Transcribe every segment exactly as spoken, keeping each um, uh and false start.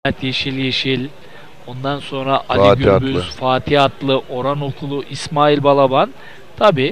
Yeşil Yeşil, ondan sonra Ali Fatih Gürbüz, Atlı. Fatih Atlı, Orhan Okulu, İsmail Balaban. Tabi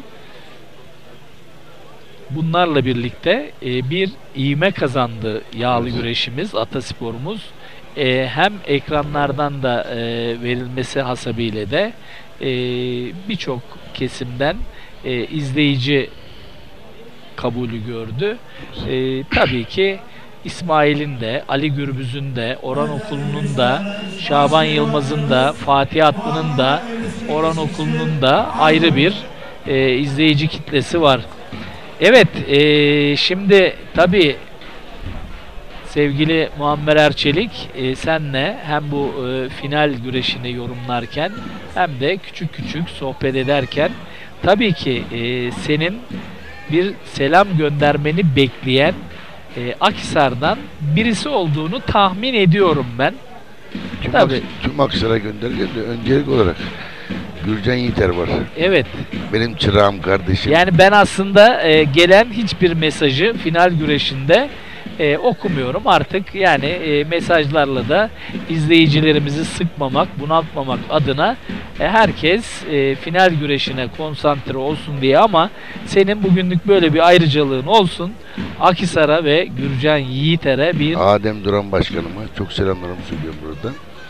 bunlarla birlikte e, bir ivme kazandı yağlı güreşimiz, atasporumuz. E, hem ekranlardan da e, verilmesi hasebiyle de e, birçok kesimden e, izleyici kabulü gördü. E, tabii ki İsmail'in de, Ali Gürbüz'ün de, Orhan Okulu'nun da, Şaban Yılmaz'ın da, Fatih Atlı'nın da, Orhan Okulu'nun da ayrı bir e, izleyici kitlesi var. Evet, e, şimdi tabii sevgili Muammer Erçelik, e, senle hem bu e, final güreşini yorumlarken hem de küçük küçük sohbet ederken tabii ki e, senin bir selam göndermeni bekleyen e, Akhisar'dan birisi olduğunu tahmin ediyorum ben. Tüm, Tabii. Aks tüm Akhisar'a göndereceğim de öncelik olarak Gürcan Yiğiter var. Evet. Benim çırağım, kardeşim. Yani ben aslında e, gelen hiçbir mesajı final güreşinde e, okumuyorum artık. Yani e, mesajlarla da izleyicilerimizi sıkmamak, bunaltmamak adına e, herkes e, final güreşine konsantre olsun diye, ama senin bugünlük böyle bir ayrıcalığın olsun. Akhisar'a ve Gürcan Yiğiter'e bir... Adem Duran Başkanıma çok selamlarımı söylüyorum buradan.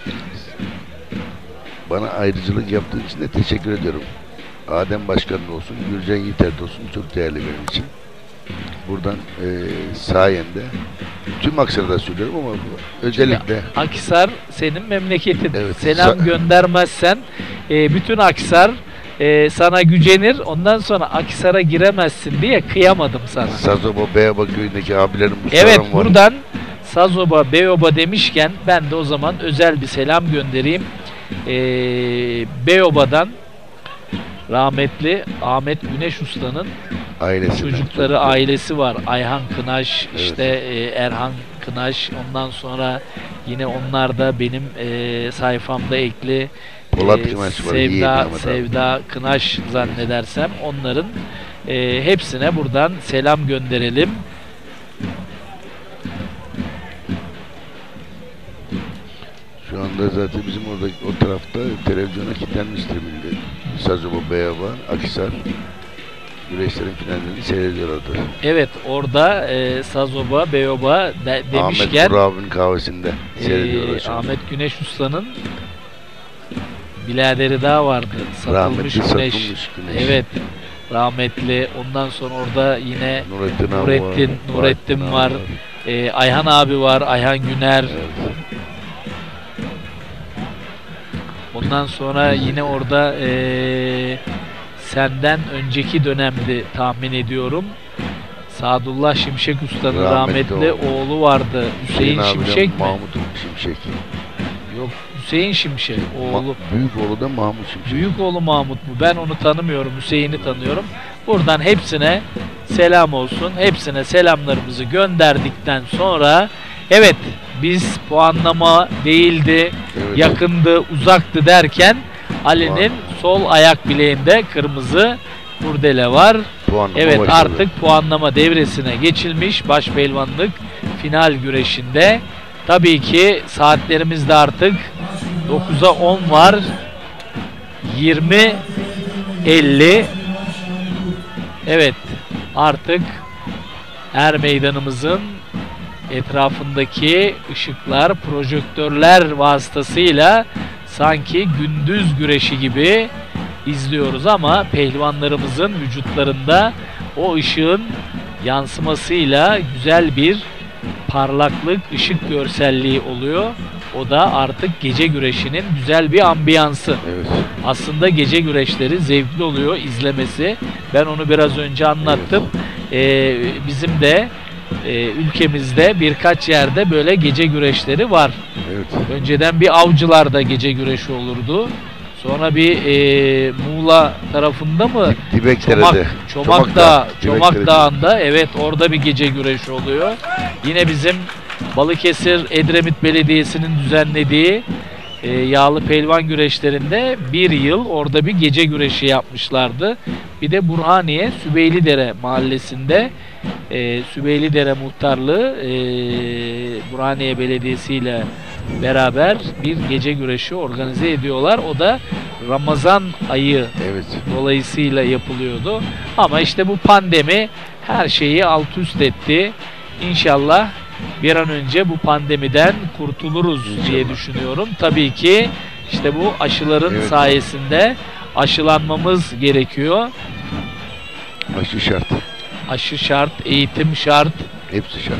Bana ayrıcalık yaptığı için de teşekkür ediyorum. Adem Başkan'ın olsun, Gürcan Yiğiter de olsun, çok değerli benim için. Buradan e, sayende tüm Akhisar'da söylüyorum ama özellikle Akhisar senin memleketin. Evet. Selam Sa göndermezsen e, bütün Akhisar e, sana gücenir. Ondan sonra Akhisar'a giremezsin diye kıyamadım sana. Sazoba, Beyoba köyündeki abilerim, evet, var. buradan Sazoba, Beyoba demişken ben de o zaman özel bir selam göndereyim. E, Beyoba'dan rahmetli Ahmet Güneş Usta'nın ailesi, çocukları, ailesi var. Ayhan Kınaş, evet. işte e, Erhan Kınaş, ondan sonra yine onlar da benim e, sayfamda ekli. Polat e, Kınaş var. Sevda, Sevda Kınaş zannedersem, onların e, hepsine buradan selam gönderelim. Şu anda zaten bizim orada o tarafta televizyona kilitlenmiştir millet. Sazoba, Beyoba, Akhisar güreşlerin finallerini seyrediyorlardı. Evet, orada e, Sazoba, Beyoba de, demişken Ahmet Burak'ın kahvesinde seyrediyorlar. E, Ahmet Güneş Usta'nın biladeri daha vardı. Satılmış Güneş. Satılmış Güneş. Evet. Rahmetli. Ondan sonra orada yine Nurettin, Nurettin, var, Nurettin var. var. E, Ayhan abi var. Ayhan Güner. Evet. Ondan sonra yine orada e, senden önceki dönemdi tahmin ediyorum. Sadullah Şimşek Usta'nın rahmetli, rahmetli oğlu vardı. Hüseyin, Hüseyin Şimşek mi? Mahmut Şimşek. Yok, Hüseyin Şimşek oğlu. Ma büyük oğlu da Mahmut Şimşek. Büyük oğlu Mahmut mu? Ben onu tanımıyorum. Hüseyin'i tanıyorum. Buradan hepsine selam olsun. Hepsine selamlarımızı gönderdikten sonra evet, biz puanlama değildi, evet, yakındı, uzaktı derken Ali'nin sol ayak bileğinde kırmızı kurdele var. Puanlama evet başladı. Artık puanlama devresine geçilmiş başpehlivanlık final güreşinde. Tabii ki saatlerimizde artık dokuza on var. yirmi elli. Evet, artık er meydanımızın etrafındaki ışıklar, projektörler vasıtasıyla sanki gündüz güreşi gibi izliyoruz, ama pehlivanlarımızın vücutlarında o ışığın yansımasıyla güzel bir parlaklık, ışık görselliği oluyor. O da artık gece güreşinin güzel bir ambiyansı. Evet. Aslında gece güreşleri zevkli oluyor izlemesi. Ben onu biraz önce anlattım. Evet. Ee, bizim de e, ülkemizde birkaç yerde böyle gece güreşleri var. Evet. Önceden bir Avcılar'da gece güreşi olurdu. Sonra bir e, Muğla tarafında mı? Dibekdere'de. Çomak, Çomak, Çomak, Dağı, Çomak Dağı'nda, evet, orada bir gece güreşi oluyor. Yine bizim Balıkesir Edremit Belediyesi'nin düzenlediği e, yağlı pehlivan güreşlerinde bir yıl orada bir gece güreşi yapmışlardı. Bir de Burhaniye Sübeylidere mahallesinde e, Sübeylidere muhtarlığı e, Burhaniye Belediyesi ile beraber bir gece güreşi organize ediyorlar. O da Ramazan ayı Evet. dolayısıyla yapılıyordu. Ama işte bu pandemi her şeyi alt üst etti. İnşallah bir an önce bu pandemiden kurtuluruz İnşallah diye düşünüyorum. Tabii ki işte bu aşıların Evet. sayesinde aşılanmamız gerekiyor. Aşı şart. Aşı şart, eğitim şart. Hepsi şart.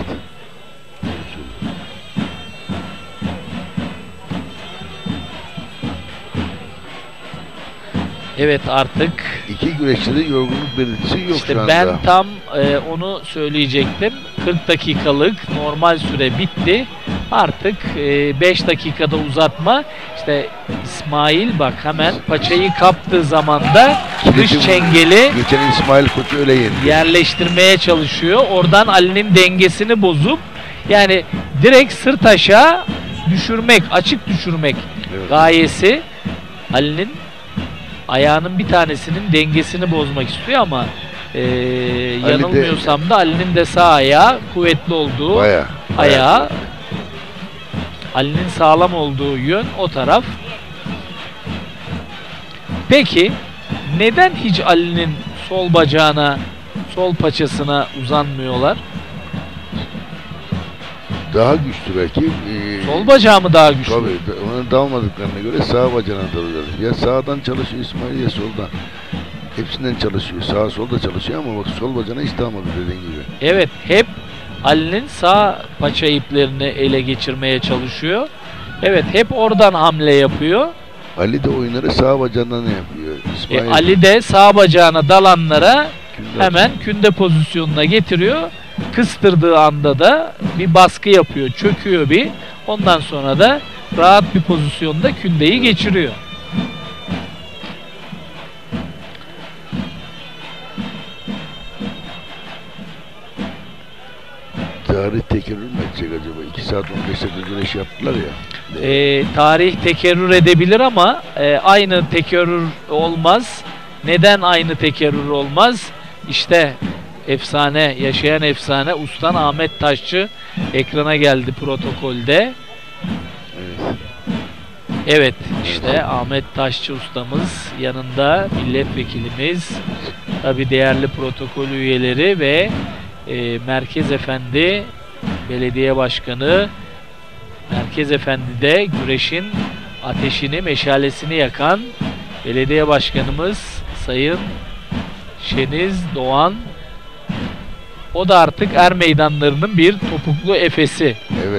Evet, artık İki güreşçide yorgunluk belirtisi yok işte şu anda. ben tam e, onu söyleyecektim. kırk dakikalık normal süre bitti. Artık e, beş dakikada uzatma. İşte İsmail bak hemen paçayı kaptığı zaman da dış Kilidi- çengeli Geçen İsmail Koç'u öyle yendi. yerleştirmeye çalışıyor. Oradan Ali'nin dengesini bozup yani direkt sırt aşağı düşürmek, açık düşürmek Evet. gayesi. Ali'nin ayağının bir tanesinin dengesini bozmak istiyor ama e, yanılmıyorsam da Ali'nin de sağ ayağı kuvvetli olduğu Bayağı. ayağı, Ali'nin sağlam olduğu yön o taraf. Peki neden hiç Ali'nin sol bacağına, sol paçasına uzanmıyorlar? Daha güçlü belki. Ee, Sol bacağı mı daha güçlü? Tabii. da- Ona dalmadıklarına göre sağ bacağına dalıyorlar. Ya sağdan çalışıyor İsmail ya soldan. Hepsinden çalışıyor. Sağ sol da çalışıyor ama bak sol bacağına hiç dalmadı dediğin gibi. Evet, hep Ali'nin sağ paça iplerini ele geçirmeye çalışıyor. Evet, hep oradan hamle yapıyor. Ali de oyunları sağ bacağından ne yapıyor? E, İsmail Ali de sağ bacağına dalanlara Künde hemen künde pozisyonuna getiriyor. Kıstırdığı anda da bir baskı yapıyor, çöküyor bir. Ondan sonra da rahat bir pozisyonda kündeyi geçiriyor. tarih tekerrür mü edecek acaba? iki saat on beş dakika güreş yaptılar ya. E, tarih tekerrür edebilir ama e, aynı tekerrür olmaz. Neden aynı tekerrür olmaz? İşte efsane, yaşayan efsane Ustan Ahmet Taşçı ekrana geldi protokolde. Evet. Evet, işte Ahmet Taşçı ustamız, yanında milletvekilimiz, tabi değerli protokol üyeleri ve e, Merkez Efendi Belediye Başkanı. Merkez Efendi de güreşin ateşini, meşalesini yakan belediye başkanımız Sayın Şeniz Doğan. O da artık er meydanlarının bir topuklu efesi. Evet.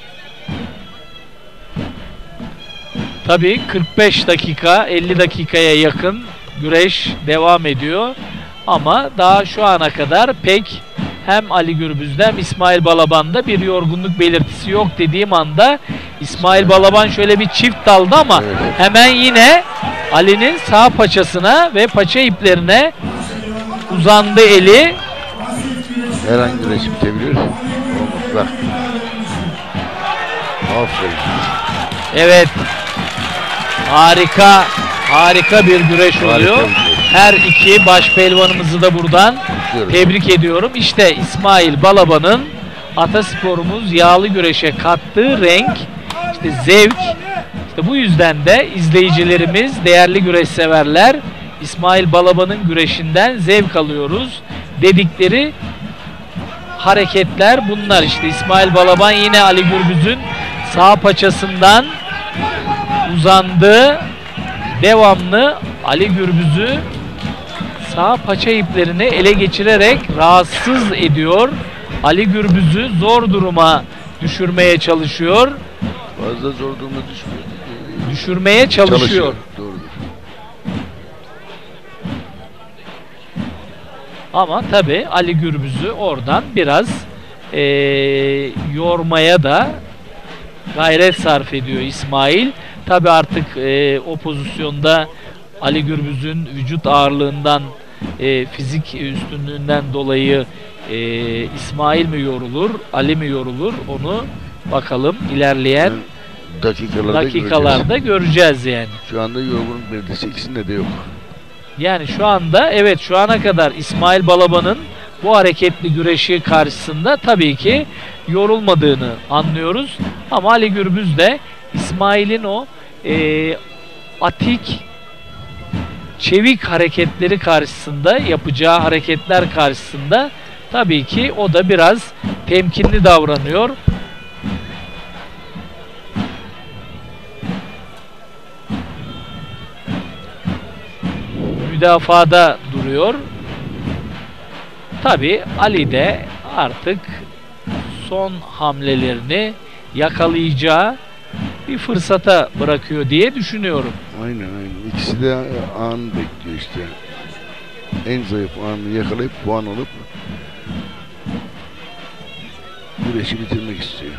Tabii kırk beş dakika, elli dakikaya yakın güreş devam ediyor. Ama daha şu ana kadar pek hem Ali Gürbüz'de hem İsmail Balaban'da bir yorgunluk belirtisi yok dediğim anda İsmail Balaban şöyle bir çift daldı ama Evet. hemen yine Ali'nin sağ paçasına ve paça iplerine uzandı eli. Her an güreş bitebilir. Olmaz. Bak. Aferin. Evet. Harika, harika bir güreş Harika oluyor. bir güreş. Her iki baş pehlivanımızı da buradan Kutluyoruz. tebrik ediyorum. İşte İsmail Balaban'ın atasporumuz yağlı güreşe kattığı renk, işte zevk. İşte bu yüzden de izleyicilerimiz, değerli güreş severler, İsmail Balaban'ın güreşinden zevk alıyoruz dedikleri hareketler bunlar. İşte İsmail Balaban yine Ali Gürbüz'ün sağ paçasından uzandı. Devamlı Ali Gürbüz'ü sağ paça iplerini ele geçirerek rahatsız ediyor. Ali Gürbüz'ü zor duruma düşürmeye çalışıyor. Fazla zor duruma düşmüyor. Ee, Düşürmeye çalışıyor. Doğrudur. Ama tabi Ali Gürbüz'ü oradan biraz eee, yormaya da gayret sarf ediyor İsmail. Tabi artık eee, o pozisyonda Ali Gürbüz'ün vücut ağırlığından, eee, fizik üstünlüğünden dolayı eee, İsmail mi yorulur, Ali mi yorulur, onu bakalım ilerleyen Dakikalarda, dakikalarda göreceğiz. göreceğiz yani. Şu anda yorgunluk belirtisi ikisinde de yok. Yani şu anda evet şu ana kadar İsmail Balaban'ın bu hareketli güreşi karşısında tabii ki yorulmadığını anlıyoruz. Ama Ali Gürbüz de İsmail'in o e, atik, çevik hareketleri karşısında, yapacağı hareketler karşısında tabii ki o da biraz temkinli davranıyor. Müdafada duruyor. Tabii Ali de artık son hamlelerini yakalayacağı bir fırsata bırakıyor diye düşünüyorum. Aynen aynen. İkisi de an bekliyor işte. En zayıf anı yakalayıp puan alıp güreşi bitirmek istiyor.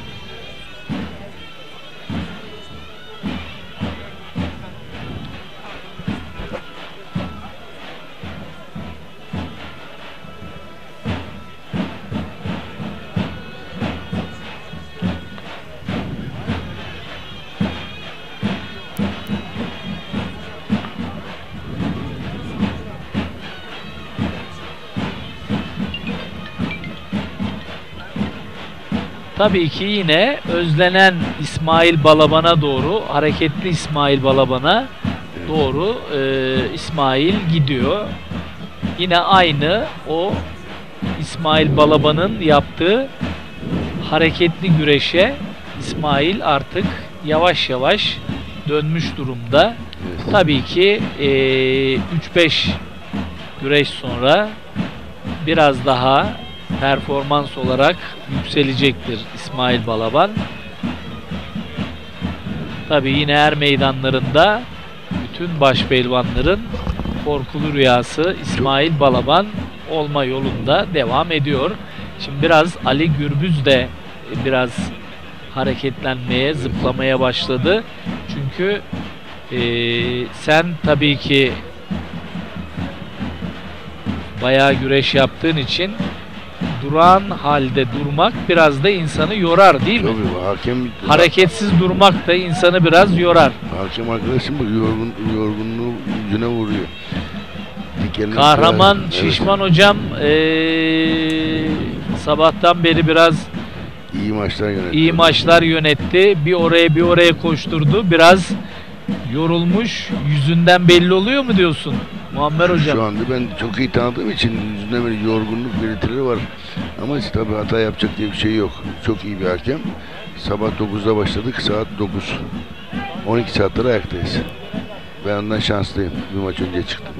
Tabii ki yine özlenen İsmail Balaban'a doğru, hareketli İsmail Balaban'a doğru e, İsmail gidiyor. Yine aynı o İsmail Balaban'ın yaptığı hareketli güreşe İsmail artık yavaş yavaş dönmüş durumda. Tabii ki e, üç beş güreş sonra biraz daha performans olarak yükselecektir İsmail Balaban. Tabii yine er meydanlarında bütün başpehlivanların korkulu rüyası İsmail Balaban olma yolunda devam ediyor. Şimdi biraz Ali Gürbüz de biraz hareketlenmeye, zıplamaya başladı. Çünkü e, sen tabii ki bayağı güreş yaptığın için duran halde durmak biraz da insanı yorar değil mi? Tabii, hakem hareketsiz durmak da insanı biraz yorar. Hakem arkadaşım bu yorgun, yorgunluğu yüzüne vuruyor. Dikenli Kahraman kadar, Şişman evet. hocam ee, sabahtan beri biraz iyi maçlar yönetti. iyi maçlar yönetti. Bir oraya bir oraya koşturdu. Biraz yorulmuş. Yüzünden belli oluyor mu diyorsun Muammer hocam? Şu anda ben çok iyi tanıdığım için yüzünde böyle yorgunluk belirtileri var. Ama işte tabii hata yapacak diye bir şey yok. Çok iyi bir hakem. Sabah dokuzda başladık. Saat dokuz. on iki saattir ayaktayız. Ben ondan şanslıyım. Bir maç önce çıktım.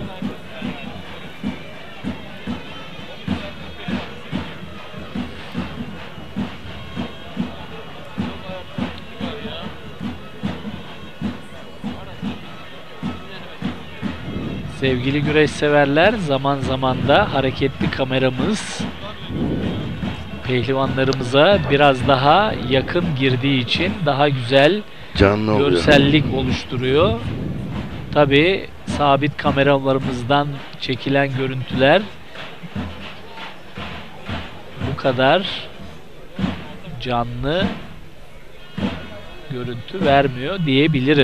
Sevgili güreş severler, zaman zaman da hareketli kameramız pehlivanlarımıza biraz daha yakın girdiği için daha güzel canlı görsellik oluyor, oluşturuyor. Tabii sabit kameralarımızdan çekilen görüntüler bu kadar canlı görüntü vermiyor diyebilirim.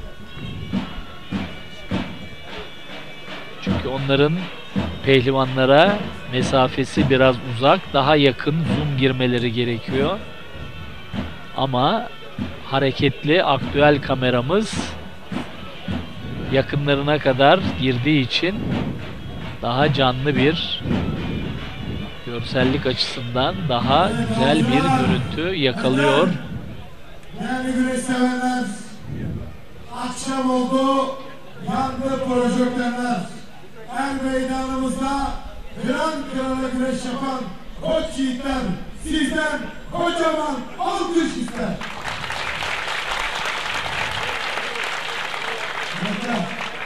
Çünkü onların pehlivanlara mesafesi biraz uzak, daha yakın zoom girmeleri gerekiyor. Ama hareketli aktüel kameramız yakınlarına kadar girdiği için daha canlı bir görsellik açısından daha güzel bir görüntü yakalıyor. Değerli güreş severler, akşam oldu, yandı projektörler. Er meydanımızda kıran kırana güreş yapan koç yiğitler sizden kocaman alkış ister. Yeter.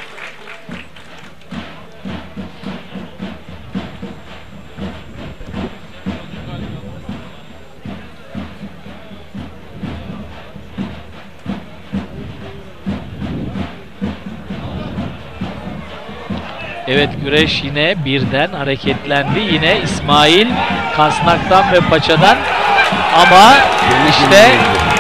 Evet, güreş yine birden hareketlendi. Yine İsmail kasnaktan ve paçadan, ama işte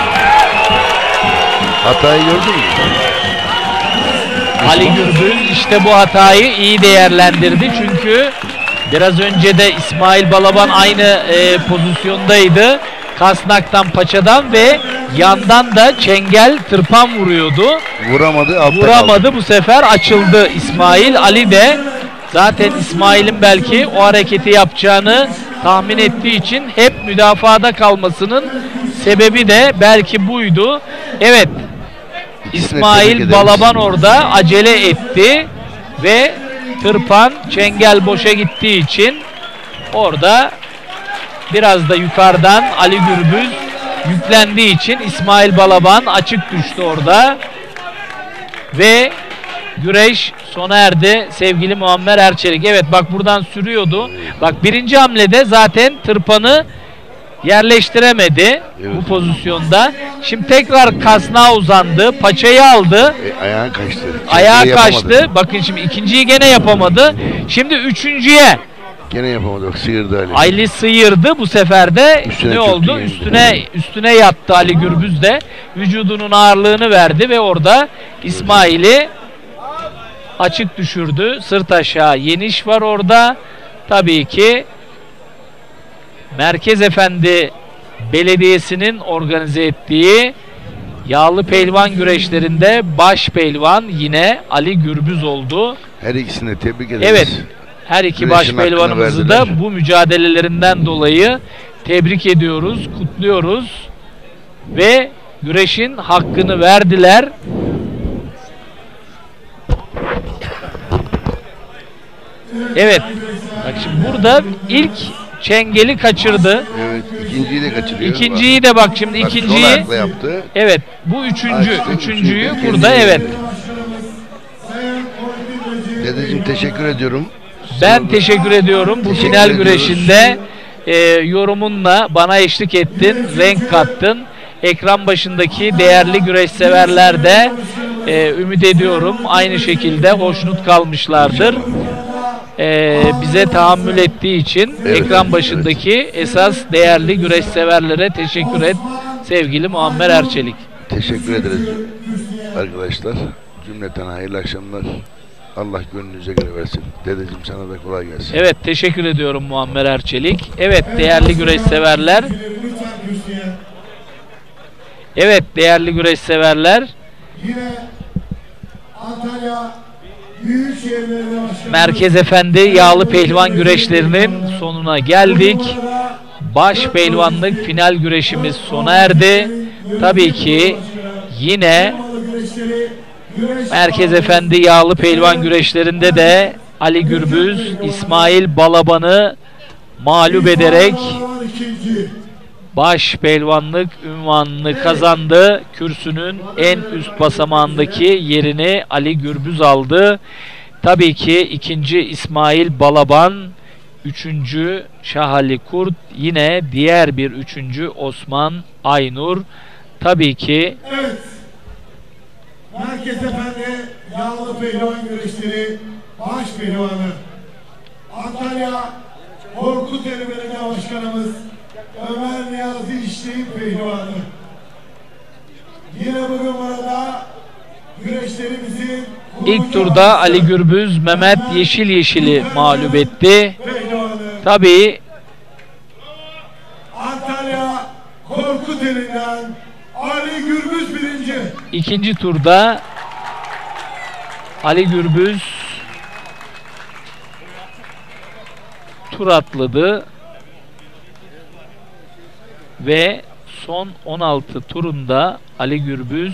hatayı gördün mü? Ali Gürbüz işte bu hatayı iyi değerlendirdi. Çünkü Biraz önce de İsmail Balaban aynı e, pozisyondaydı. Kasnaktan, paçadan ve yandan da çengel tırpan vuruyordu. Vuramadı. altta Vuramadı. kaldı. Bu sefer açıldı İsmail. Ali de zaten İsmail'in belki o hareketi yapacağını tahmin ettiği için hep müdafaada kalmasının sebebi de belki buydu. Evet. İkisine tebrik İsmail ederiz. Balaban orada acele etti ve tırpan çengel boşa gittiği için orada biraz da yukarıdan Ali Gürbüz yüklendiği için İsmail Balaban açık düştü orada ve güreş sona erdi sevgili Muammer Erçelik. Evet bak buradan sürüyordu. Bak birinci hamlede zaten tırpanı yerleştiremedi evet. bu pozisyonda. Şimdi tekrar kasnağa uzandı. Paçayı aldı. E, ayağın kaçtı. Ayağa Çengeli kaçtı. yapamadı. Bakın şimdi ikinciyi gene yapamadı. Şimdi üçüncüye Gene yapamadı. Bak sıyırdı Ali. Ali sıyırdı. Bu sefer de Üstüne ne çöktü, oldu? yendi. Üstüne üstüne yattı Ali Gürbüz de. Vücudunun ağırlığını verdi ve orada İsmail'i açık düşürdü. Sırt aşağı yeniş var orada. Tabii ki Merkez Efendi Belediyesi'nin organize ettiği yağlı pehlivan güreşlerinde baş pehlivan yine Ali Gürbüz oldu. Her ikisini de tebrik ederiz. Evet. Her iki Güreşin baş hakkını pehlivanımızı da verdiler. bu mücadelelerinden dolayı tebrik ediyoruz, kutluyoruz ve güreşin hakkını verdiler. Evet. Bak şimdi burada ilk çengeli kaçırdı. Evet. ikinciyi de kaçırıyor. İkinciyi de bak şimdi Bak, sol ikinciyi. ayakla yaptı. Evet. Bu üçüncü. Açtı, Üçüncüyü üçüncü, burada ikinciyi. evet. Dedeciğim teşekkür ediyorum. Ben teşekkür ediyorum. Bu Teşekkür final ediyoruz. güreşinde e, yorumunla bana eşlik ettin, renk kattın. Ekran başındaki değerli güreş severler de e, ümit ediyorum aynı şekilde hoşnut kalmışlardır. E, bize tahammül ettiği için Evet, ekran başındaki esas değerli güreş severlere teşekkür et sevgili Muammer Erçelik. Teşekkür ederiz arkadaşlar. Cümleten hayırlı akşamlar. Allah gönlünüze göre versin. Dedeciğim sana da kolay gelsin. Evet teşekkür ediyorum Muammer Erçelik. Evet değerli güreş severler. Evet değerli güreş severler. Yine Antalya Büyükşehir Belediye Başkanı Merkez Efendi yağlı pehlivan güreşlerinin sonuna geldik. Baş pehlivanlık final güreşimiz sona erdi. Tabii ki yine Merkez Efendi yağlı pehlivan güreşlerinde de Ali Gürbüz, İsmail Balaban'ı mağlup ederek baş pehlivanlık unvanını kazandı. Kürsünün en üst basamağındaki yerini Ali Gürbüz aldı. Tabii ki ikinci İsmail Balaban, üçüncü Şahali Kurt, yine diğer bir üçüncü Osman Aynur. Tabii ki Evet. Merkez Efendi yağlı pehlivan güreşleri baş pehlivanı Antalya Korkuteli Belediye Başkanımız Ömer Niyazi İşley'in pehlivanı. Yine bugün burada güreşlerimizin ilk turda Ali Gürbüz Mehmet Yeşil Yeşil'i mağlup etti. pehlivanı Tabii Antalya Korkuteli'nden Ali Gürbüz birinci. ikinci turda Ali Gürbüz tur atladı ve son on altı turunda Ali Gürbüz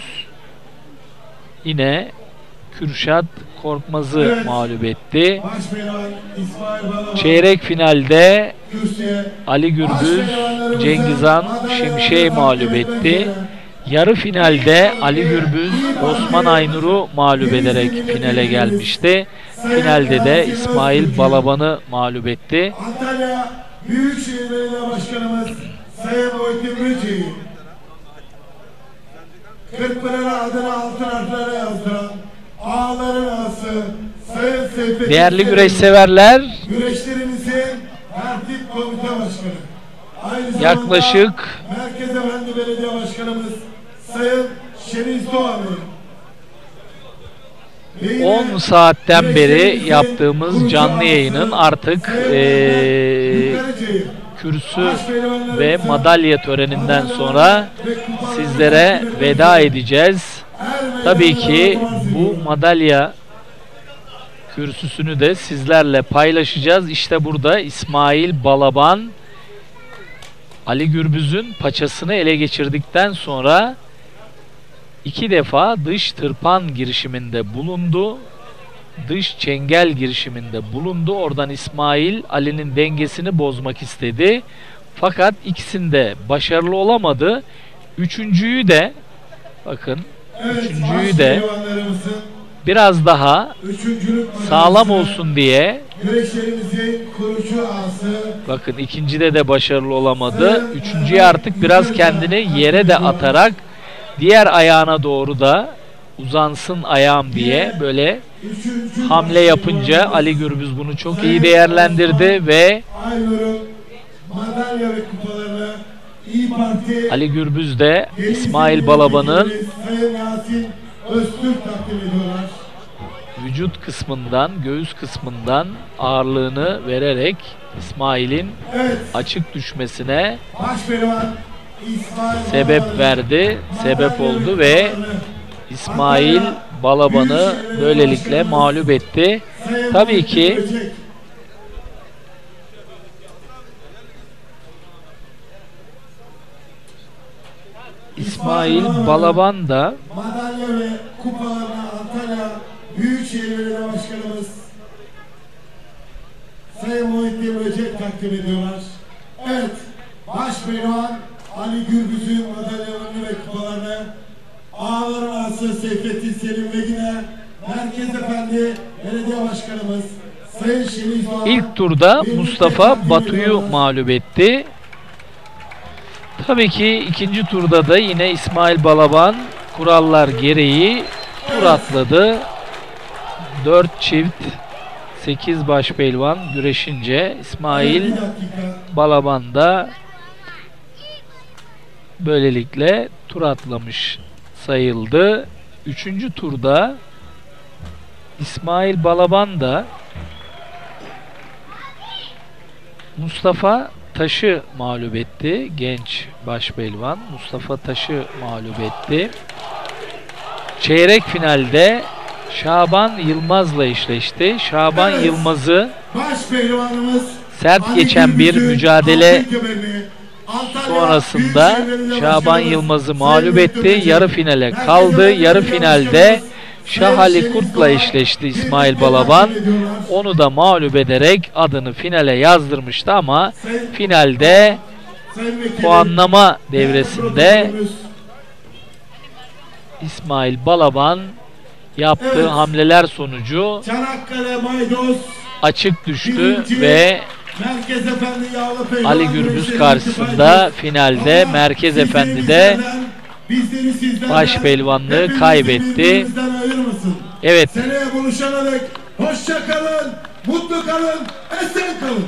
yine Kürşat Korkmaz'ı Evet. mağlup etti. Baş pehlivan İsmail Balaban. Çeyrek finalde Kürsüye Ali Gürbüz Cengizhan Şimşek'i mağlup etti. Yarı finalde Ali Gürbüz Osman Aynur'u mağlup ederek finale gelmişti. Finalde de İsmail Balaban'ı mağlup etti. Antalya Büyükşehir Belediye Başkanımız Sayın Muhittin Mücü, Kırkpınar'a adını altın harflere yazdıran ağların ağası Sayın Seyfettin Değerli Selim, güreş severler, güreşlerimizin tertip komite başkanı. Aynı zamanda yaklaşık Merkez Efendi Belediye Başkanımız Sayın Şeniz Doğan'ı on saatten beri yaptığımız canlı yayının artık ee, kürsü ve madalya töreninden sonra sizlere veda edeceğiz. Tabii ki bu madalya kürsüsünü de sizlerle paylaşacağız. İşte burada İsmail Balaban Ali Gürbüz'ün paçasını ele geçirdikten sonra iki defa dış tırpan girişiminde bulundu. Dış çengel girişiminde bulundu. Oradan İsmail Ali'nin dengesini bozmak istedi. Fakat ikisinde başarılı olamadı. Üçüncüyü de bakın üçüncüyü de biraz daha sağlam olsun diye bakın ikincide de başarılı olamadı. Üçüncüye artık biraz kendini yere de atarak diğer ayağına doğru da uzansın ayağım diye böyle hamle yapınca Ali Gürbüz bunu çok iyi değerlendirdi ve Ali Gürbüz de İsmail Balaban'ın vücut kısmından, göğüs kısmından ağırlığını vererek İsmail'in açık düşmesine sebep verdi, sebep oldu ve İsmail Balaban'ı böylelikle mağlup etti. Tabii ki İsmail Balaban da madalya ve kupalarına Antalya Büyükşehir Belediye Başkanımız Sayın Muhittin Böcek takdim ediyorlar. Evet, Başpehlivan Ali Gürbüz'ün madalyalarını ve kupalarını ağaların ağası Seyfettin Selim ve yine Merkez Efendi Belediye Başkanımız Sayın Şerif Ağa ilk turda Mustafa Batu'yu mağlup etti. Tabii ki ikinci turda da yine İsmail Balaban kurallar gereği tur atladı. dört çift sekiz başpehlivan güreşince İsmail Balaban da böylelikle tur atlamış sayıldı. Üçüncü turda İsmail Balaban da Mustafa Taş'ı mağlup etti. Genç başpehlivan Mustafa Taş'ı mağlup etti. Çeyrek finalde Şaban Yılmaz'la eşleşti. Şaban evet. Yılmaz'ı sert geçen bir mücadele sonrasında Şaban Yılmaz'ı mağlup etti. Yarı finale kaldı. Yarı finalde Şah Ali Kurt'la eşleşti İsmail Balaban. Onu da mağlup ederek adını finale yazdırmıştı ama finalde puanlama devresinde İsmail Balaban yaptığı evet. hamleler sonucu açık düştü ve Ali Gürbüz karşısında finalde Merkez Efendi'de başpehlivanlığı kaybetti. Evet. Seneye buluşana dek hoşça kalın, mutlu kalın, esen kalın.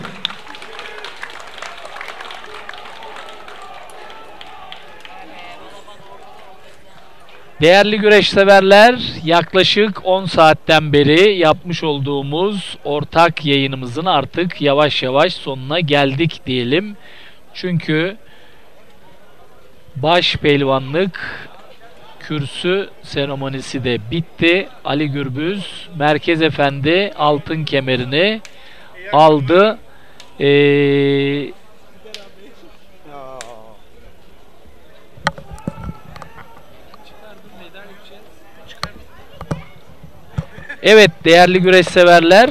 Değerli güreş severler, yaklaşık on saatten beri yapmış olduğumuz ortak yayınımızın artık yavaş yavaş sonuna geldik diyelim. Çünkü başpehlivanlık kürsü seremonisi de bitti. Ali Gürbüz, Merkez Efendi altın kemerini aldı. Ee, Evet değerli güreş severler,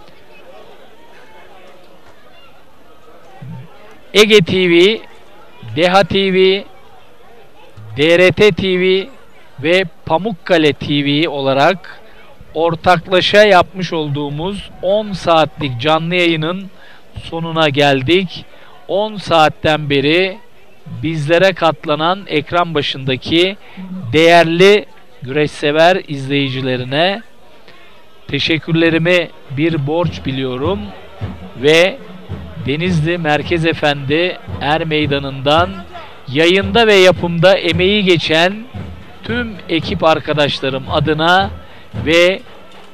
Ege T V, Deha T V, D R T T V ve Pamukkale T V olarak ortaklaşa yapmış olduğumuz on saatlik canlı yayının sonuna geldik. on saatten beri bizlere katlanan ekran başındaki değerli güreşsever izleyicilerine teşekkürlerimi bir borç biliyorum ve Denizli Merkez Efendi Er Meydanı'ndan yayında ve yapımda emeği geçen tüm ekip arkadaşlarım adına ve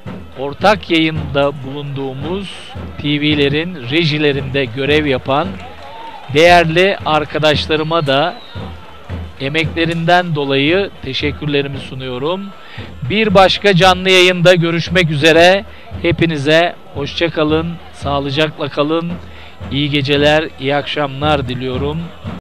ortak yayında bulunduğumuz T V'lerin rejilerinde görev yapan değerli arkadaşlarıma da emeklerinden dolayı teşekkürlerimi sunuyorum. Bir başka canlı yayında görüşmek üzere. Hepinize hoşça kalın, sağlıcakla kalın. İyi geceler, iyi akşamlar diliyorum.